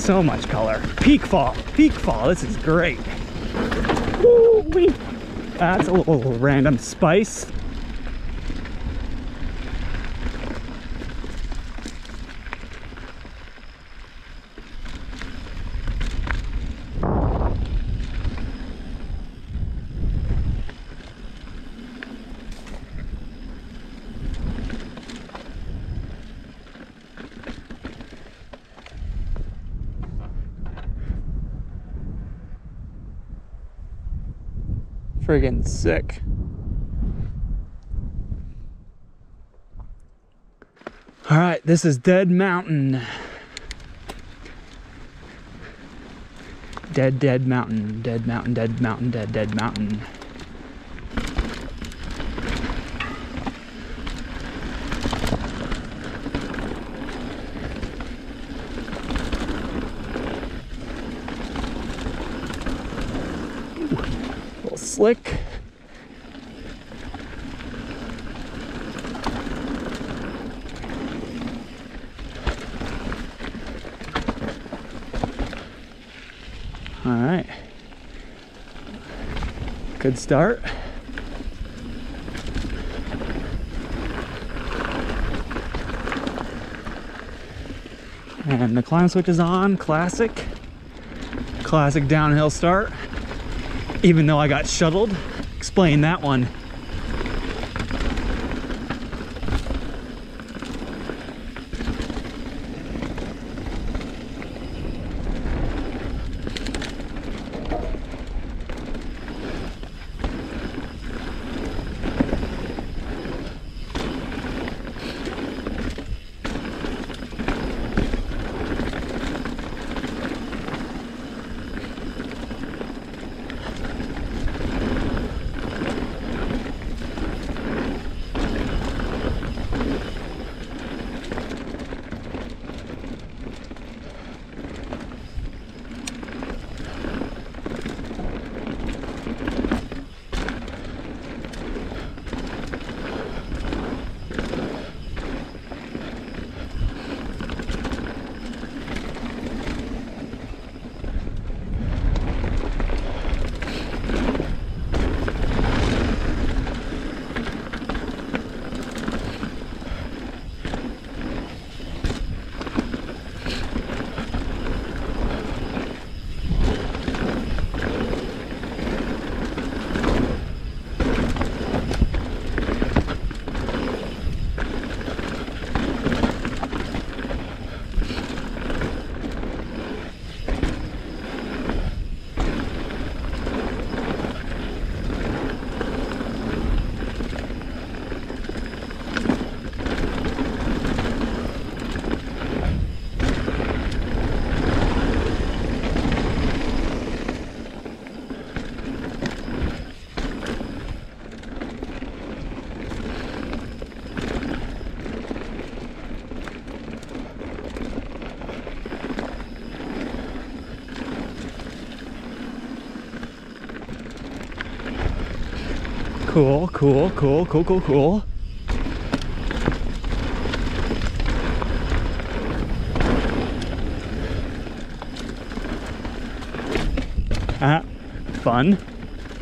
So much color. Peak fall, this is great. Woo-wee. That's a little random spice. Friggin' sick. All right, this is Dead Mountain. Dead mountain, dead mountain, dead mountain, dead mountain. Slick. All right. Good start. And the climb switch is on. Classic downhill start. Even though I got shuttled. Explain that one. Cool. Fun.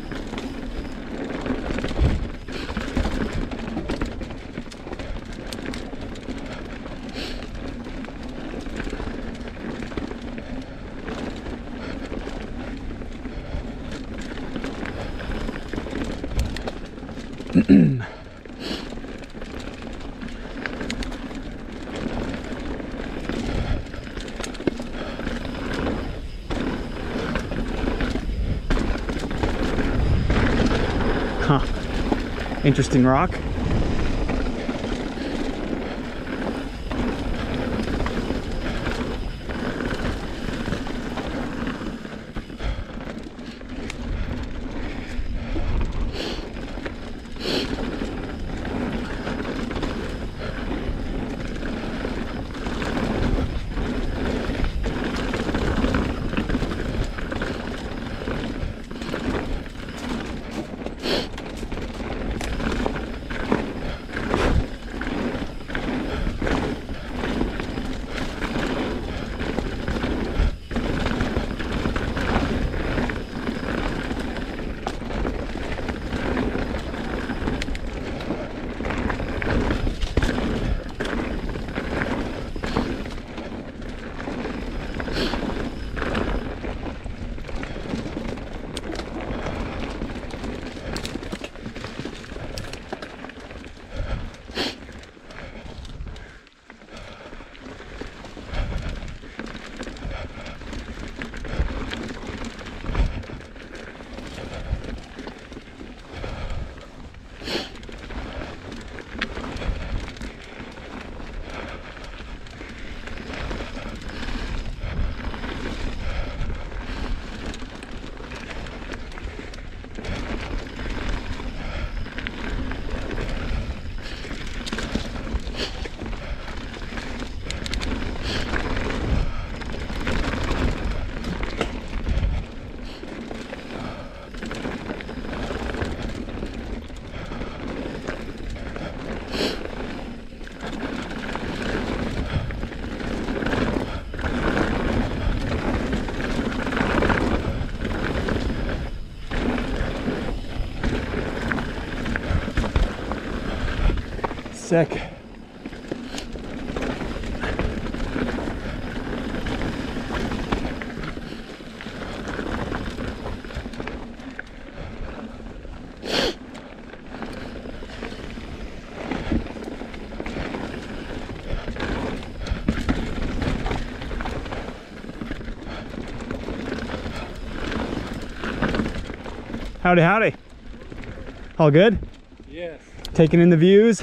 Huh. Interesting rock. Sick. Howdy, howdy. All good? Yes. Taking in the views?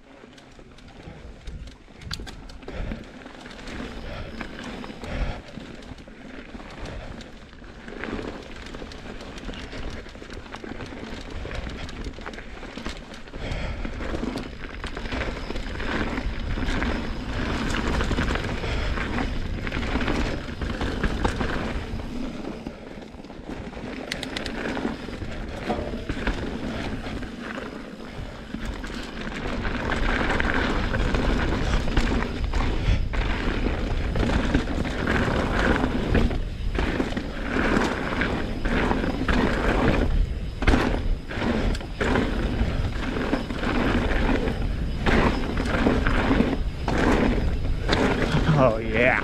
Oh yeah.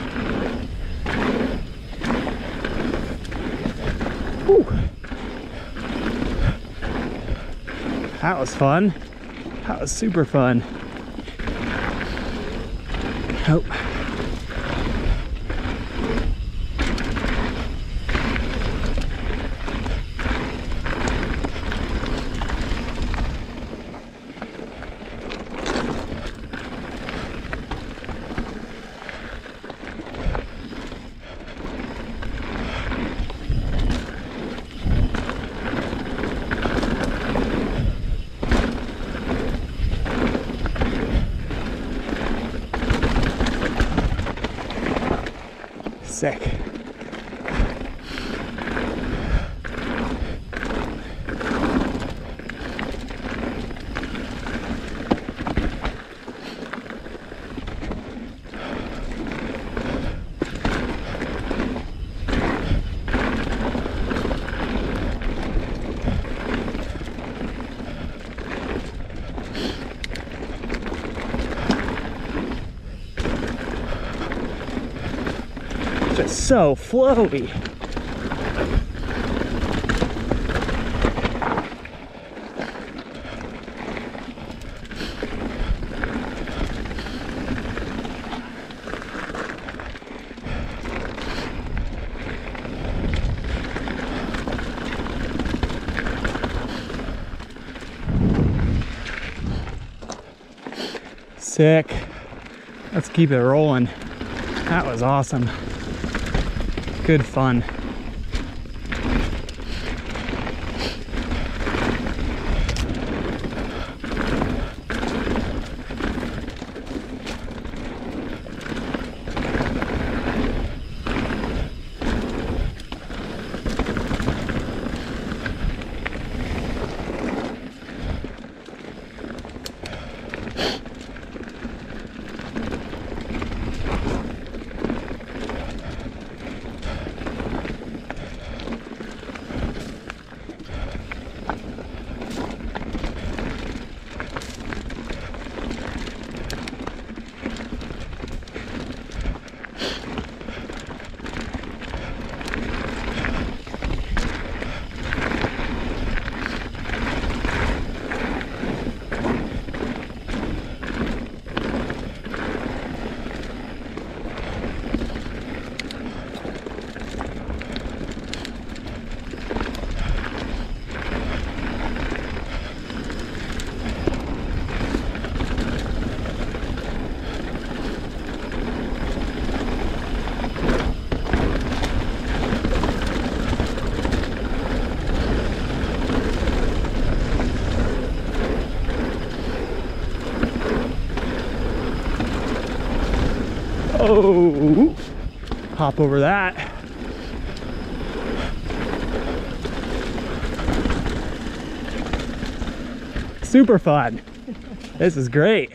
Whew. That was fun. That was super fun. Oh. Sick. Just so floaty. Sick. Let's keep it rolling. That was awesome. Good fun. Oh, hop over that. Super fun. This is great.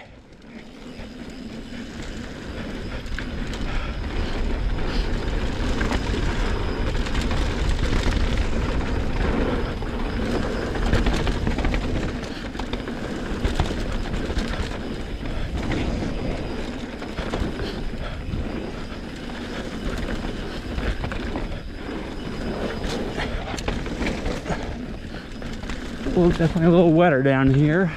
Well, definitely a little wetter down here.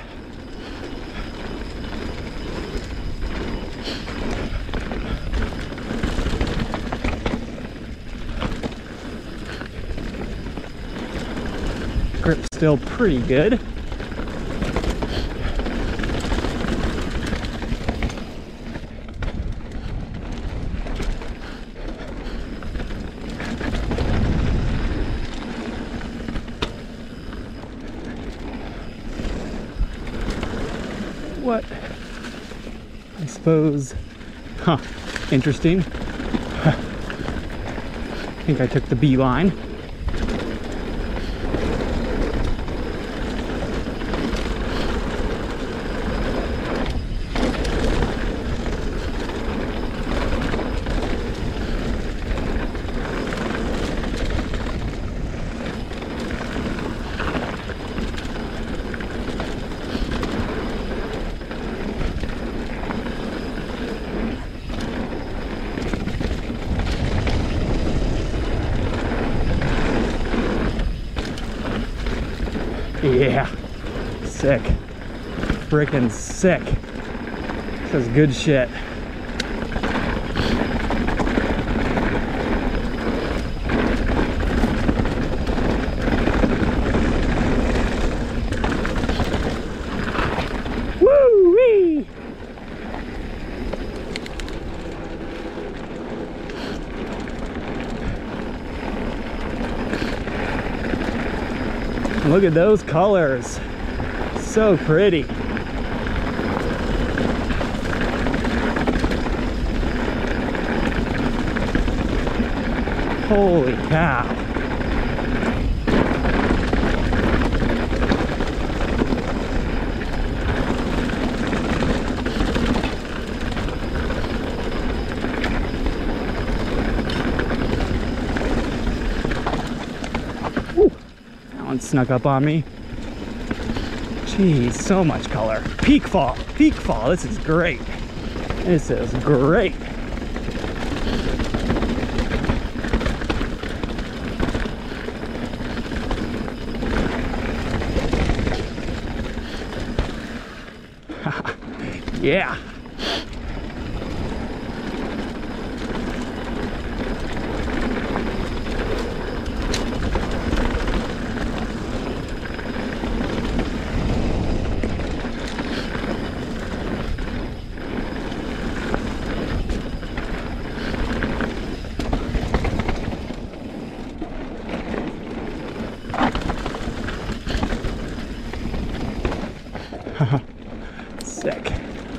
Grip's still pretty good. What? I suppose, interesting. I think I took the B line. Yeah, sick, freaking sick. This is good shit. Woo-wee! Look at those colors, so pretty. Holy cow. Snuck up on me. Jeez, so much color. Peak fall, this is great. This is great. Yeah. Sick.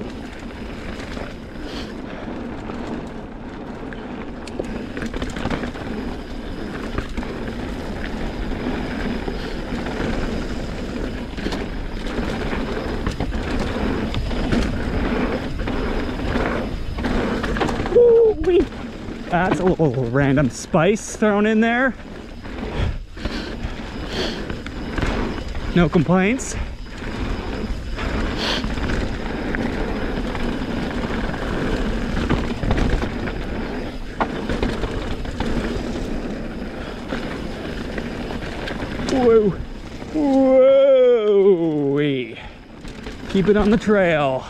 Woo-wee. That's a little random spice thrown in there. No complaints. Whoa, whoa, keep it on the trail.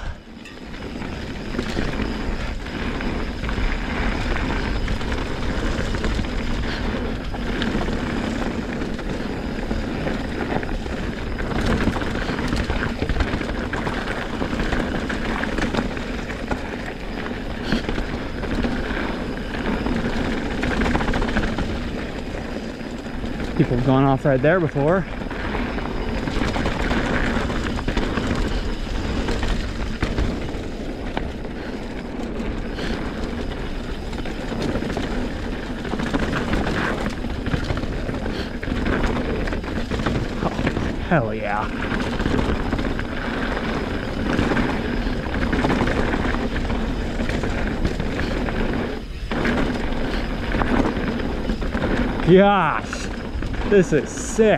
People have gone off right there before. Oh, hell yeah. Gosh. This is sick.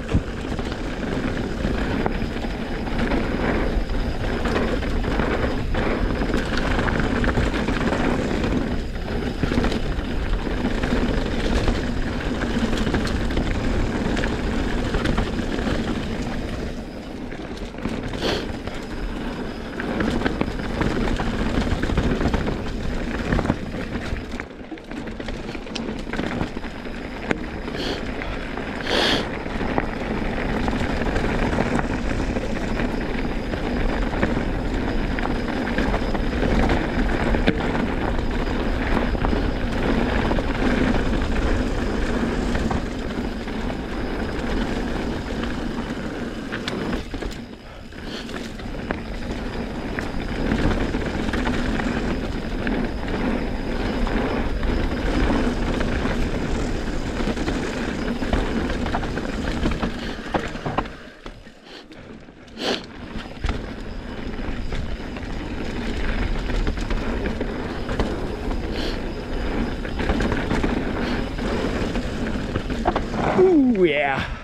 yeah.